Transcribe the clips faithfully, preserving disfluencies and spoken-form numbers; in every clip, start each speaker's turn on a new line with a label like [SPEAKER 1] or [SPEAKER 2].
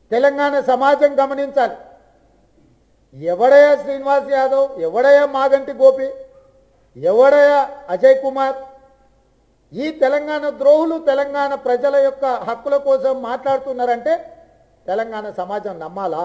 [SPEAKER 1] తెలంగాణ సమాజం గమనించాలి. ఎవడయ్యా శ్రీనివాస్ యాదవ్, ఎవడయ్యా మాగంటి గోపి, ఎవడయ్యా అజయ్ కుమార్? ఈ తెలంగాణ ద్రోహులు తెలంగాణ ప్రజల యొక్క హక్కుల కోసం మాట్లాడుతున్నారంటే తెలంగాణ సమాజం నమ్మాలా?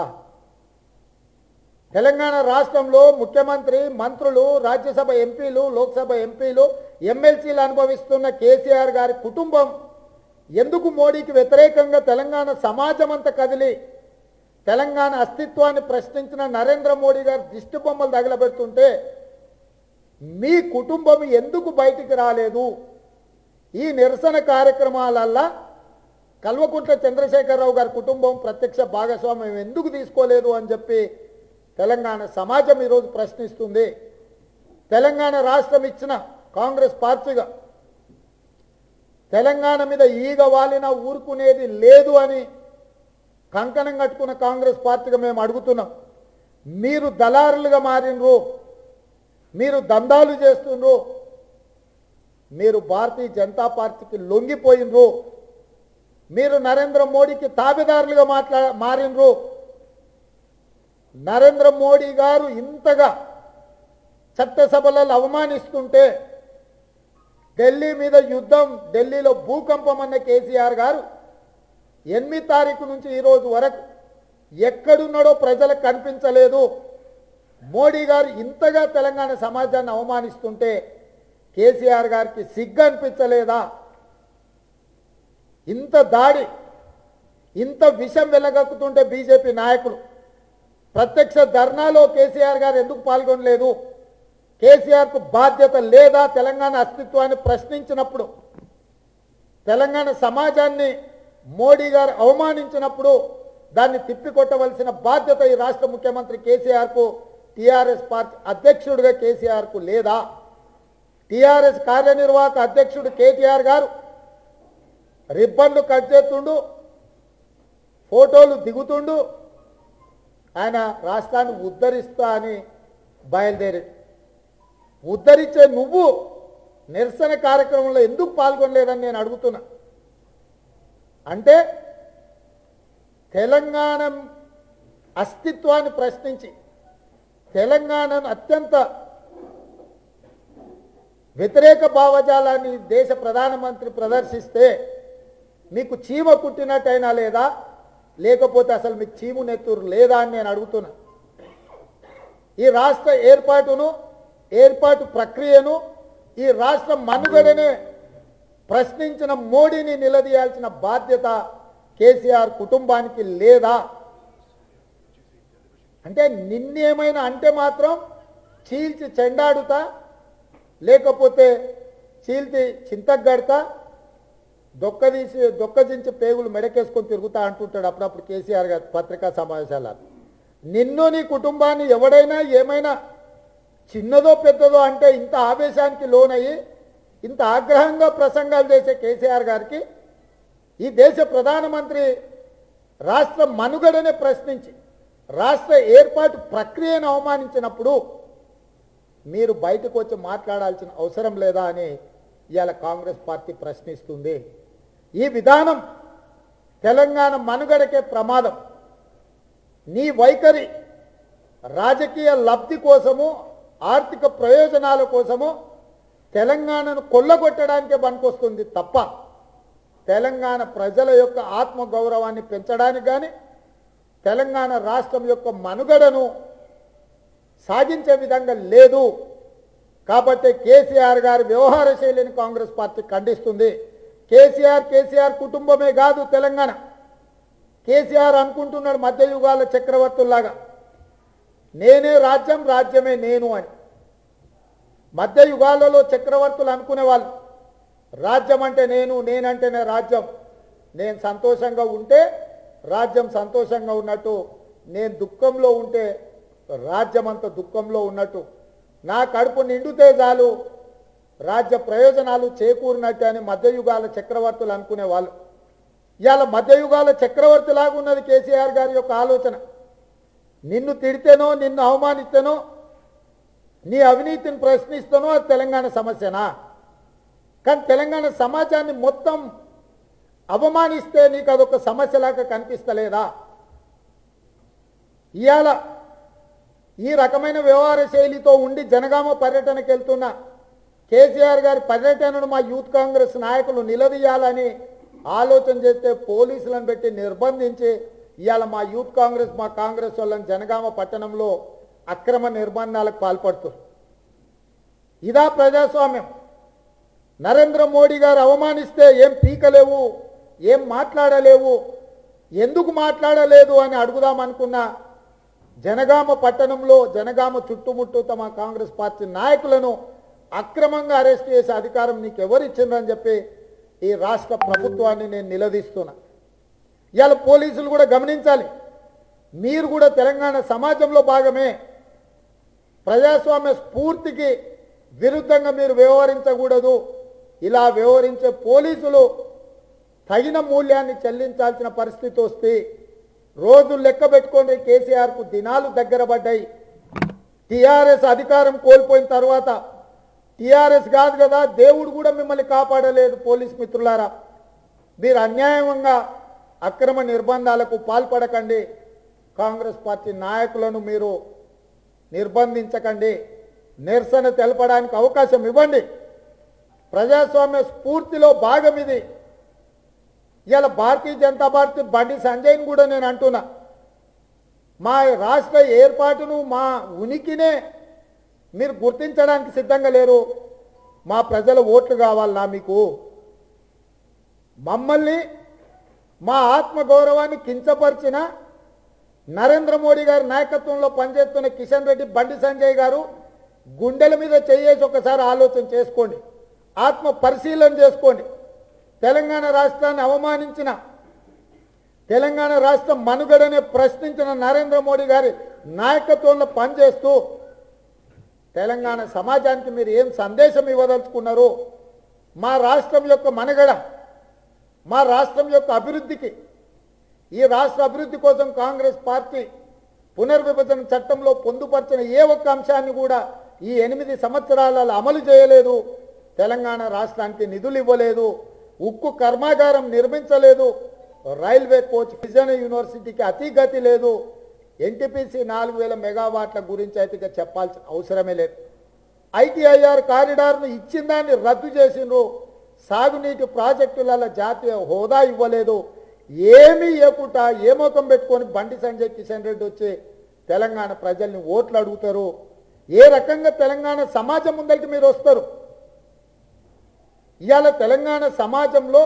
[SPEAKER 1] తెలంగాణ రాష్ట్రంలో ముఖ్యమంత్రి, మంత్రులు, రాజ్యసభ ఎంపీలు, లోక్సభ ఎంపీలు, ఎమ్మెల్సీలు అనుభవిస్తున్న కేసీఆర్ గారి కుటుంబం ఎందుకు మోడీకి వ్యతిరేకంగా తెలంగాణ సమాజం అంతా కదిలి తెలంగాణ అస్తిత్వాన్ని ప్రశ్నించిన నరేంద్ర మోడీ గారు దిష్టి బొమ్మలు తగలబెడుతుంటే మీ కుటుంబం ఎందుకు బయటికి రాలేదు? ఈ నిరసన కార్యక్రమాలల్లా కల్వకుంట్ల చంద్రశేఖరరావు గారి కుటుంబం ప్రత్యక్ష భాగస్వామ్యం ఎందుకు తీసుకోలేదు అని చెప్పి తెలంగాణ సమాజం ఈరోజు ప్రశ్నిస్తుంది. తెలంగాణ రాష్ట్రం ఇచ్చిన కాంగ్రెస్ పార్టీగా తెలంగాణ మీద ఈగ వాలిన ఊరుకునేది లేదు అని కంకణం కట్టుకున్న కాంగ్రెస్ పార్టీగా మేము అడుగుతున్నాం. మీరు దళారులుగా మారినరు, మీరు దందాలు చేస్తున్నారు, మీరు భారతీయ జనతా పార్టీకి లొంగిపోయినరు, మీరు నరేంద్ర మోడీకి తాబేదారులుగా మాట్లా మారినరు. నరేంద్ర మోడీ గారు ఇంతగా చట్టసభలలో అవమానిస్తుంటే ఢిల్లీ మీద యుద్ధం, ఢిల్లీలో భూకంపం అన్న కేసీఆర్ గారు ఎనిమిది తారీఖు నుంచి ఈరోజు వరకు ఎక్కడున్నాడో ప్రజలకు కనిపించలేదు. మోడీ గారు ఇంతగా తెలంగాణ సమాజాన్ని అవమానిస్తుంటే కేసీఆర్ గారికి సిగ్గు అనిపించలేదా? ఇంత దాడి, ఇంత విషం వెలగక్కుతుంటే బీజేపీ నాయకులు ప్రత్యక్ష ధర్నాలో కేసీఆర్ గారు ఎందుకు పాల్గొనలేదు? కేసీఆర్కు బాధ్యత లేదా? తెలంగాణ అస్తిత్వాన్ని ప్రశ్నించినప్పుడు, తెలంగాణ సమాజాన్ని మోడీ గారు అవమానించినప్పుడు దాన్ని తిప్పికొట్టవలసిన బాధ్యత ఈ రాష్ట్ర ముఖ్యమంత్రి కేసీఆర్కు, టీఆర్ఎస్ పార్టీ అధ్యక్షుడిగా కేసీఆర్కు లేదా? టీఆర్ఎస్ కార్యనిర్వాహక అధ్యక్షుడు కేటీఆర్ గారు రిబ్బన్లు కట్ చేస్తుండు, ఫోటోలు దిగుతుండు, ఆయన రాష్ట్రాన్ని ఉద్ధరిస్తా అని బయలుదేరి ఉద్ధరించే నువ్వు నిరసన కార్యక్రమంలో ఎందుకు పాల్గొనలేదని నేను అడుగుతున్నా. అంటే తెలంగాణ అస్తిత్వాన్ని ప్రశ్నించి తెలంగాణను అత్యంత వ్యతిరేక భావజాలాన్ని దేశ ప్రధానమంత్రి ప్రదర్శిస్తే మీకు చీమ కుట్టినట్టయినా లేదా, లేకపోతే అసలు మీకు చీము నెత్తూరు లేదా అని నేను అడుగుతున్నా. ఈ రాష్ట్ర ఏర్పాటును, ఏర్పాటు ప్రక్రియను, ఈ రాష్ట్ర మనుగడనే ప్రశ్నించిన మోడీని నిలదీయాల్సిన బాధ్యత కేసీఆర్ కుటుంబానికి లేదా? అంటే నిన్నేమైనా అంటే మాత్రం చీల్చి చెండాడుతా, లేకపోతే చీల్చి చింతగడతా, దొక్కదీసి దొక్కదించి పేగులు మెడకేసుకొని తిరుగుతా అంటుంటాడు అప్పుడప్పుడు కేసీఆర్ గారు పత్రికా సమావేశాలు. నిన్ను నీ కుటుంబాన్ని ఎవడైనా ఏమైనా చిన్నదో పెద్దదో అంటే ఇంత ఆవేశానికి లోనయ్యి ఇంత ఆగ్రహంగా ప్రసంగాలు చేసే కేసీఆర్ గారికి ఈ దేశ ప్రధానమంత్రి రాష్ట్ర మనుగడనే ప్రశ్నించి రాష్ట్ర ఏర్పాటు ప్రక్రియను అవమానించినప్పుడు మీరు బయటకు వచ్చి మాట్లాడాల్సిన అవసరం లేదా అని ఇవాళ కాంగ్రెస్ పార్టీ ప్రశ్నిస్తుంది. ఈ విధానం తెలంగాణ మనుగడకే ప్రమాదం. నీ వైఖరి రాజకీయ లబ్ధి కోసము, ఆర్థిక ప్రయోజనాల కోసము తెలంగాణను కొల్లగొట్టడానికే పనికొస్తుంది తప్ప తెలంగాణ ప్రజల యొక్క ఆత్మగౌరవాన్ని పెంచడానికి కానీ తెలంగాణ రాష్ట్రం యొక్క మనుగడను సాగించే విధంగా లేదు. కాబట్టి కేసీఆర్ గారి వ్యవహార శైలిని కాంగ్రెస్ పార్టీ ఖండిస్తుంది. కేసీఆర్ కేసీఆర్ కుటుంబమే కాదు తెలంగాణ. కేసీఆర్ అనుకుంటున్నాడు మధ్యయుగాల చక్రవర్తుల్లాగా నేనే రాజ్యం, రాజ్యమే నేను అని. మధ్యయుగాలలో చక్రవర్తులు అనుకునేవాళ్ళు రాజ్యం అంటే నేను, నేనంటేనే రాజ్యం, నేను సంతోషంగా ఉంటే రాజ్యం సంతోషంగా ఉన్నట్టు, నేను దుఃఖంలో ఉంటే రాజ్యం అంత దుఃఖంలో ఉన్నట్టు, నా కడుపు నిండితే చాలు రాజ్య ప్రయోజనాలు చేకూరినట్టు అని మధ్యయుగాల చక్రవర్తులు అనుకునేవాళ్ళు. ఇవాళ మధ్యయుగాల చక్రవర్తిలాగా ఉన్నది కేసీఆర్ గారి యొక్క ఆలోచన. నిన్ను తిడితేనో, నిన్ను అవమానిస్తేనో, నీ అవినీతిని ప్రశ్నిస్తానో అది తెలంగాణ సమస్యనా? కానీ తెలంగాణ సమాజాన్ని మొత్తం అవమానిస్తే నీకు అదొక సమస్యలాగా కనిపిస్తలేదా? ఇవాళ ఈ రకమైన వ్యవహార శైలితో ఉండి జనగామ పర్యటనకు వెళ్తున్న కేసీఆర్ గారి పర్యటనను మా యూత్ కాంగ్రెస్ నాయకులు నిలదీయాలని ఆలోచన చేస్తే పోలీసులను పెట్టి నిర్బంధించి ఇవాళ మా యూత్ కాంగ్రెస్ మా కాంగ్రెస్ వాళ్ళని జనగామ పట్టణంలో అక్రమ నిర్బంధాలకు పాల్పడుతున్నారు. ఇదా ప్రజాస్వామ్యం? నరేంద్ర మోడీ గారు అవమానిస్తే ఏం పీకలేవు, ఏం మాట్లాడలేవు, ఎందుకు మాట్లాడలేదు అని అడుగుదామనుకున్నా జనగామ పట్టణంలో జనగామ చుట్టుముట్టు తమ కాంగ్రెస్ పార్టీ నాయకులను అక్రమంగా అరెస్ట్ చేసే అధికారం నీకు ఎవరిచ్చిందని చెప్పి ఈ రాష్ట్ర ప్రభుత్వాన్ని నేను నిలదీస్తున్నా. ఇవాళ పోలీసులు కూడా గమనించాలి, మీరు కూడా తెలంగాణ సమాజంలో భాగమే. ప్రజాస్వామ్య స్ఫూర్తికి విరుద్ధంగా మీరు వ్యవహరించకూడదు. ఇలా వ్యవహరించే పోలీసులు తగిన మూల్యాన్ని చెల్లించాల్సిన పరిస్థితి వస్తే రోజు లెక్క పెట్టుకోండి. కేసీఆర్కు దినాలు దగ్గర పడ్డాయి. టీఆర్ఎస్ అధికారం కోల్పోయిన తర్వాత టీఆర్ఎస్ కాదు కదా, దేవుడు కూడా మిమ్మల్ని కాపాడలేదు. పోలీస్ మిత్రులారా, మీరు అన్యాయంగా అక్రమ నిర్బంధాలకు పాల్పడకండి. కాంగ్రెస్ పార్టీ నాయకులను మీరు నిర్బంధించకండి. నిరసన తెలపడానికి అవకాశం ఇవ్వండి. ప్రజాస్వామ్య స్ఫూర్తిలో భాగం ఇది. ఇవాళ భారతీయ జనతా పార్టీ బండి సంజయ్ని కూడా నేను అంటున్నా, మా రాష్ట్ర ఏర్పాటును మా ఉనికినే మీరు గుర్తించడానికి సిద్ధంగా లేరు. మా ప్రజల ఓట్లు కావాలన్నా మీకు? మమ్మల్ని మా ఆత్మగౌరవాన్ని కించపరిచిన నరేంద్ర మోడీ గారి నాయకత్వంలో పనిచేస్తున్న కిషన్ రెడ్డి, బండి సంజయ్ గారు గుండెల మీద చేయేసి ఒకసారి ఆలోచన చేసుకోండి, ఆత్మ పరిశీలన చేసుకోండి. తెలంగాణ రాష్ట్రాన్ని అవమానించిన, తెలంగాణ రాష్ట్రం మనుగడనే ప్రశ్నించిన నరేంద్ర మోడీ గారి నాయకత్వంలో పనిచేస్తూ తెలంగాణ సమాజానికి మీరు ఏం సందేశం ఇవ్వదలుచుకున్నారు? మా రాష్ట్రం యొక్క మనుగడ, మా రాష్ట్రం యొక్క అభివృద్ధికి, ఈ రాష్ట్ర అభివృద్ధి కోసం కాంగ్రెస్ పార్టీ పునర్విభజన చట్టంలో పొందుపరిచిన ఏ ఒక్క అంశాన్ని కూడా ఈ ఎనిమిది సంవత్సరాలలో అమలు చేయలేదు. తెలంగాణ రాష్ట్రానికి నిధులు ఇవ్వలేదు, ఉక్కు కర్మాగారం నిర్మించలేదు, రైల్వే కోచ్ విజన్ యూనివర్సిటీకి అతిగతి లేదు, ఎన్టీపీసీ నాలుగు వేల మెగావాట్ల గురించి అయితే ఇక చెప్పాల్సిన అవసరమే లేదు. ఐటీఐఆర్ కారిడార్ను ఇచ్చిన దాన్ని రద్దు చేసిండ్రు, సాగునీటి ప్రాజెక్టులలో జాతీయ హోదా ఇవ్వలేదు. ఏమీ ఇవ్వకుండా ఏ ముఖం పెట్టుకొని బండి సంజయ్, కిషన్ రెడ్డి వచ్చి తెలంగాణ ప్రజల్ని ఓట్లు అడుగుతారు? ఏ రకంగా తెలంగాణ సమాజం ముందరికి మీరు వస్తారు? ఇవాళ తెలంగాణ సమాజంలో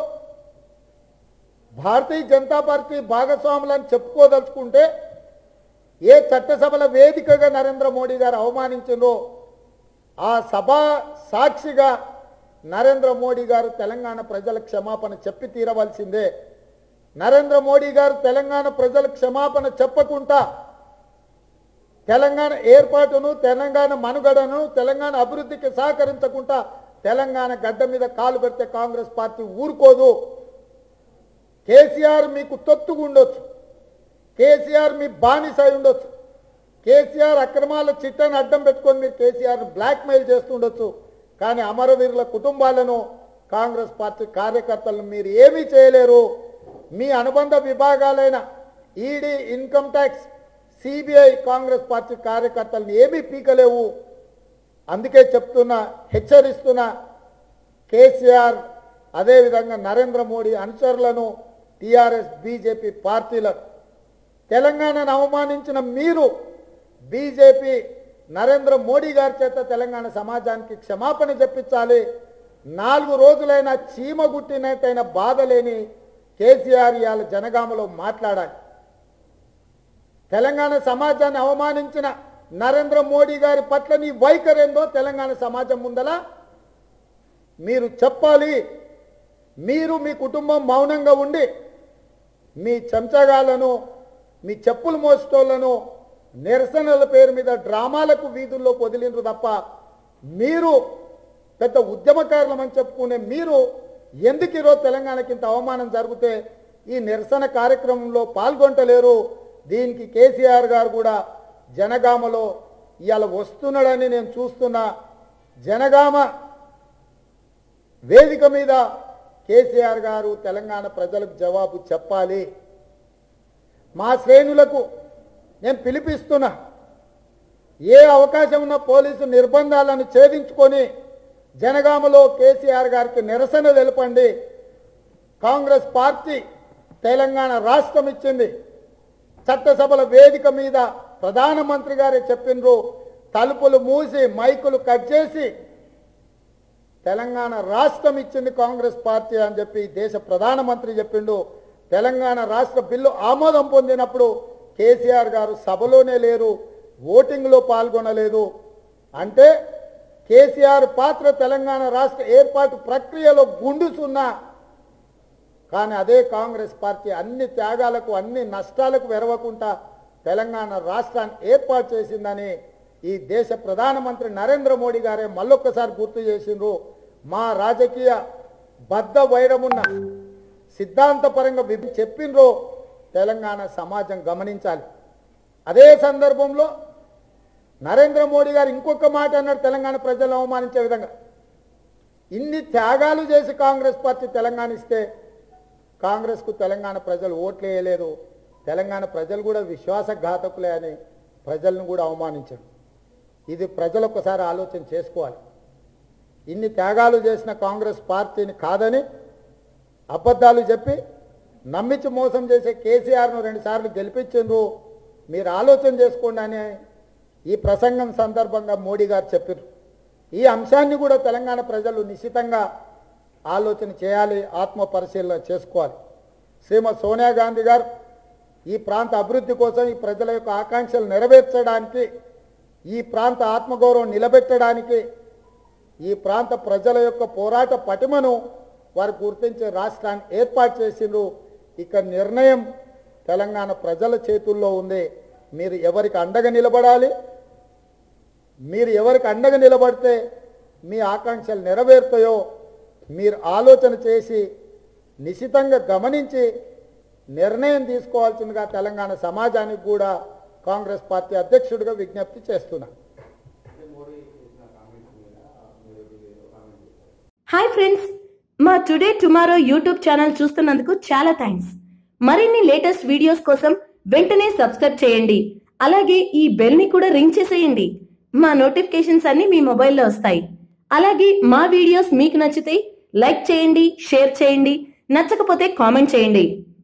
[SPEAKER 1] భారతీయ జనతా పార్టీ భాగస్వాములను చెప్పుకోదలుచుకుంటే ఏ చట్టసభల వేదికగా నరేంద్ర మోడీ గారు అవమానించిందో ఆ సభ సాక్షిగా నరేంద్ర మోడీ గారు తెలంగాణ ప్రజల క్షమాపణ చెప్పి తీరవలసిందే. నరేంద్ర మోడీ గారు తెలంగాణ ప్రజల క్షమాపణ చెప్పకుండా తెలంగాణ ఏర్పాటును, తెలంగాణ మనుగడను, తెలంగాణ అభివృద్ధికి సహకరించకుండా తెలంగాణ గడ్డ మీద కాలు పెడితే కాంగ్రెస్ పార్టీ ఊరుకోదు. కేసీఆర్ మీకు తొత్తుగా ఉండొచ్చు, కేసీఆర్ మీ బానిస అయి ఉండొచ్చు, కేసీఆర్ అక్రమాల చిట్టను అడ్డం పెట్టుకొని మీరు కేసీఆర్ బ్లాక్మెయిల్ చేస్తుండొచ్చు. కానీ అమరవీరుల కుటుంబాలను, కాంగ్రెస్ పార్టీ కార్యకర్తలను మీరు ఏమీ చేయలేరు. మీ అనుబంధ విభాగాలైన ED, income tax, CBI Congress party కార్యకర్తలను ఏమీ పీకలేవు. అందుకే చెప్తున్నా, హెచ్చరిస్తున్నా, కేసీఆర్ అదేవిధంగా నరేంద్ర మోడీ అనుచరులను, టీఆర్ఎస్ బీజేపీ పార్టీలను, తెలంగాణను అవమానించిన మీరు బీజేపీ నరేంద్ర మోడీ గారి చేత తెలంగాణ సమాజానికి క్షమాపణ చెప్పించాలి. నాలుగు రోజులైనా చీమ గుట్టినట్టయిన బాధ లేని కేసీఆర్ ఇవాళ జనగామలో మాట్లాడాలి. తెలంగాణ సమాజాన్ని అవమానించిన నరేంద్ర మోడీ గారి పట్ల నీ వైఖరేందో తెలంగాణ సమాజం ముందల మీరు చెప్పాలి. మీరు మీ కుటుంబం మౌనంగా ఉండి మీ చెంచగాలను, మీ చెప్పులు మోసేటోళ్లను నిరసనల పేరు మీద డ్రామాలకు వీధుల్లో వదిలిండ్రు తప్ప మీరు పెద్ద ఉద్యమకారులమని చెప్పుకునే మీరు ఎందుకు ఈరోజు తెలంగాణకి ఇంత అవమానం జరిగితే ఈ నిరసన కార్యక్రమంలో పాల్గొంటలేరు? దీనికి కేసీఆర్ గారు కూడా జనగామలో ఇవాళ వస్తున్నాడని నేను చూస్తున్నా. జనగామ వేదిక మీద కేసీఆర్ గారు తెలంగాణ ప్రజలకు జవాబు చెప్పాలి. మా శ్రేణులకు నేను పిలిపిస్తున్నా, ఏ అవకాశం ఉన్న పోలీసు నిర్బంధాలను ఛేదించుకొని జనగామలో కేసీఆర్ గారికి నిరసన తెలపండి. కాంగ్రెస్ పార్టీ తెలంగాణ రాష్ట్రం ఇచ్చింది. చట్టసభల వేదిక మీద ప్రధానమంత్రి గారే చెప్పినరు, తలుపులు మూసి మైకులు కట్ చేసి తెలంగాణ రాష్ట్రం ఇచ్చింది కాంగ్రెస్ పార్టీ అని చెప్పి దేశ ప్రధానమంత్రి చెప్పిండు. తెలంగాణ రాష్ట్ర బిల్లు ఆమోదం పొందినప్పుడు కేసీఆర్ గారు సభలోనే లేరు, ఓటింగ్లో పాల్గొనలేదు. అంటే కేసీఆర్ పాత్ర తెలంగాణ రాష్ట్ర ఏర్పాటు ప్రక్రియలో గుండుసున్నా, కానీ అదే కాంగ్రెస్ పార్టీ అన్ని త్యాగాలకు అన్ని నష్టాలకు వెరవకుండా తెలంగాణ రాష్ట్రాన్ని ఏర్పాటు చేసిందని ఈ దేశ ప్రధానమంత్రి నరేంద్ర మోడీ గారే మళ్ళొక్కసారి గుర్తు చేసిండ్రు. మా రాజకీయ బద్ధ వైరమున్న సిద్ధాంతపరంగా చెప్పిండ్రు తెలంగాణ సమాజం గమనించాలి. అదే సందర్భంలో నరేంద్ర మోడీ గారు ఇంకొక మాట అన్నాడు తెలంగాణ ప్రజలను అవమానించే విధంగా. ఇన్ని త్యాగాలు చేసి కాంగ్రెస్ పార్టీ తెలంగాణ ఇస్తే కాంగ్రెస్కు తెలంగాణ ప్రజలు ఓట్లు వేయలేదు, తెలంగాణ ప్రజలు కూడా విశ్వాసఘాతకులే అని ప్రజలను కూడా అవమానించారు. ఇది ప్రజలు ఒక్కసారి ఆలోచన చేసుకోవాలి. ఇన్ని త్యాగాలు చేసిన కాంగ్రెస్ పార్టీని కాదని అబద్ధాలు చెప్పి నమ్మించి మోసం చేసే కేసీఆర్ను రెండుసార్లు గెలిపించిండ్రు, మీరు ఆలోచన చేసుకోండి అని ఈ ప్రసంగం సందర్భంగా మోడీ గారు చెప్పారు. ఈ అంశాన్ని కూడా తెలంగాణ ప్రజలు నిశ్చితంగా ఆలోచన చేయాలి, ఆత్మ పరిశీలన చేసుకోవాలి. శ్రీమతి సోనియా గాంధీ గారు ఈ ప్రాంత అభివృద్ధి కోసం, ఈ ప్రజల యొక్క ఆకాంక్షలు నెరవేర్చడానికి, ఈ ప్రాంత ఆత్మగౌరవం నిలబెట్టడానికి, ఈ ప్రాంత ప్రజల యొక్క పోరాట పటిమను వారు గుర్తించే రాష్ట్రాన్ని ఏర్పాటు చేసిండ్రు. ఇక నిర్ణయం తెలంగాణ ప్రజల చేతుల్లో ఉంది. మీరు ఎవరికి అండగా నిలబడాలి, మీరు ఎవరికి అండగా నిలబడితే మీ ఆకాంక్షలు నెరవేరుతాయో మీరు ఆలోచన చేసి నిశితంగా గమనించి నిర్ణయం తీసుకోవాల్సిందిగా తెలంగాణ సమాజానికి కూడా కాంగ్రెస్ పార్టీ అధ్యక్షుడిగా విజ్ఞప్తి చేస్తున్నా.
[SPEAKER 2] హాయ్ ఫ్రెండ్స్, మా టుడే టుమారో యూట్యూబ్ ఛానల్ చూస్తున్నందుకు చాలా థ్యాంక్స్. మరిన్ని లేటెస్ట్ వీడియోస్ కోసం వెంటనే సబ్స్క్రైబ్ చేయండి. అలాగే ఈ బెల్ ని కూడా రింగ్ చేసేయండి. మా నోటిఫికేషన్స్ అన్ని మీ మొబైల్లో వస్తాయి. అలాగే మా వీడియోస్ మీకు నచ్చితే లైక్ చేయండి, షేర్ చేయండి, నచ్చకపోతే కామెంట్ చేయండి.